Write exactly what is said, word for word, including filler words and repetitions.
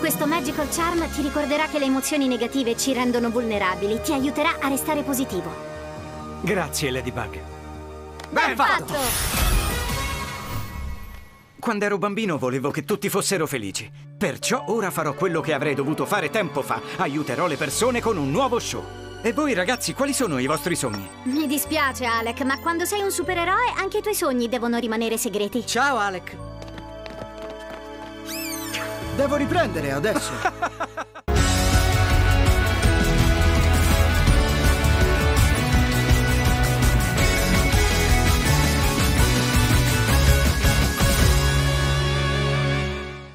Questo Magical Charm ti ricorderà che le emozioni negative ci rendono vulnerabili. Ti aiuterà a restare positivo. Grazie, Ladybug. Ben fatto! Quando ero bambino volevo che tutti fossero felici. Perciò ora farò quello che avrei dovuto fare tempo fa. Aiuterò le persone con un nuovo show. E voi ragazzi, quali sono i vostri sogni? Mi dispiace, Alec, ma quando sei un supereroe anche i tuoi sogni devono rimanere segreti. Ciao, Alec. Devo riprendere adesso.